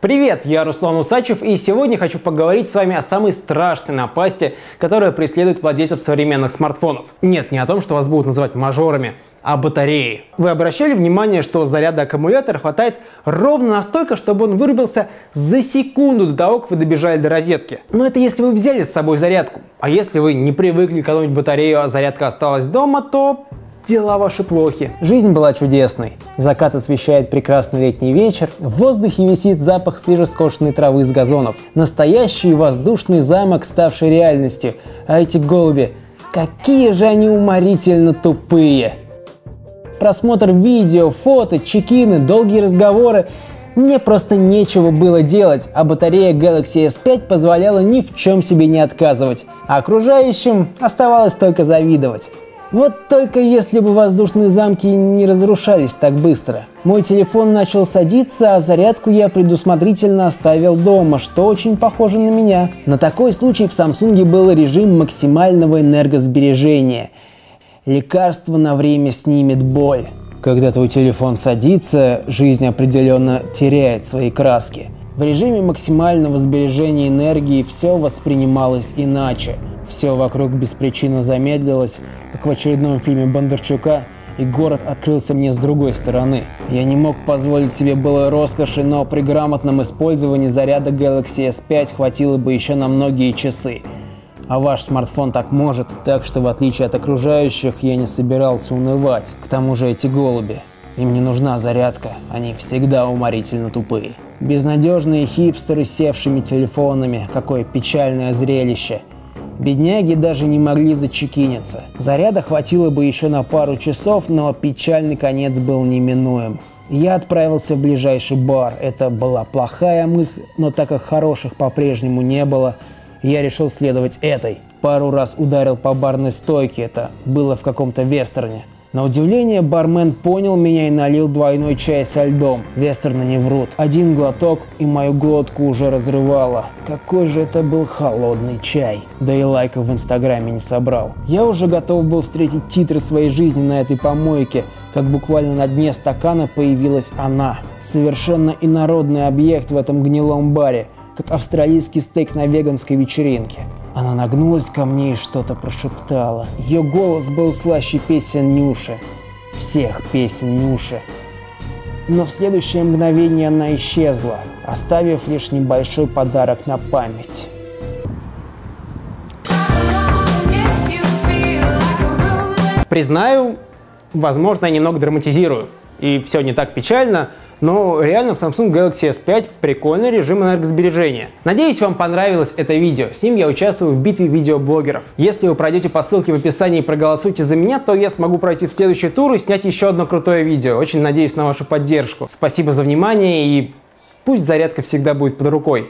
Привет, я Руслан Усачев, и сегодня хочу поговорить с вами о самой страшной напасти, которая преследует владельцев современных смартфонов. Нет, не о том, что вас будут называть мажорами, а батареи. Вы обращали внимание, что заряда аккумулятора хватает ровно настолько, чтобы он вырубился за секунду до того, как вы добежали до розетки? Но это если вы взяли с собой зарядку. А если вы не привыкли экономить батарею, а зарядка осталась дома, то дела ваши плохи. Жизнь была чудесной. Закат освещает прекрасный летний вечер, в воздухе висит запах свежескошенной травы с газонов. Настоящий воздушный замок, ставший реальностью. А эти голуби, какие же они уморительно тупые. Просмотр видео, фото, чекины, долгие разговоры. Мне просто нечего было делать, а батарея Galaxy S5 позволяла ни в чем себе не отказывать. А окружающим оставалось только завидовать. Вот только если бы воздушные замки не разрушались так быстро. Мой телефон начал садиться, а зарядку я предусмотрительно оставил дома, что очень похоже на меня. На такой случай в Samsung был режим максимального энергосбережения. Лекарство на время снимет боль. Когда твой телефон садится, жизнь определенно теряет свои краски. В режиме максимального сбережения энергии все воспринималось иначе. Все вокруг без причины замедлилось, как в очередном фильме Бондарчука, и город открылся мне с другой стороны. Я не мог позволить себе былой роскоши, но при грамотном использовании заряда Galaxy S5 хватило бы еще на многие часы. А ваш смартфон так может, так что в отличие от окружающих я не собирался унывать. К тому же эти голуби, им не нужна зарядка, они всегда уморительно тупые. Безнадежные хипстеры с севшими телефонами, какое печальное зрелище. Бедняги даже не могли зачекиниться. Заряда хватило бы еще на пару часов, но печальный конец был неминуем. Я отправился в ближайший бар. Это была плохая мысль, но так как хороших по-прежнему не было, я решил следовать этой. Пару раз ударил по барной стойке, это было в каком-то вестерне. На удивление, бармен понял меня и налил двойной чай со льдом. Вестерны не врут. Один глоток, и мою глотку уже разрывало. Какой же это был холодный чай. Да и лайков в инстаграме не собрал. Я уже готов был встретить титры своей жизни на этой помойке, как буквально на дне стакана появилась она. Совершенно инородный объект в этом гнилом баре, как австралийский стейк на веганской вечеринке. Она нагнулась ко мне и что-то прошептала. Ее голос был слаще песен Нюши. Всех песен Нюши. Но в следующее мгновение она исчезла, оставив лишь небольшой подарок на память. Признаю, возможно, я немного драматизирую. И все не так печально. Но реально в Samsung Galaxy S5 прикольный режим энергосбережения. Надеюсь, вам понравилось это видео. С ним я участвую в битве видеоблогеров. Если вы пройдете по ссылке в описании и проголосуете за меня, то я смогу пройти в следующий тур и снять еще одно крутое видео. Очень надеюсь на вашу поддержку. Спасибо за внимание и пусть зарядка всегда будет под рукой.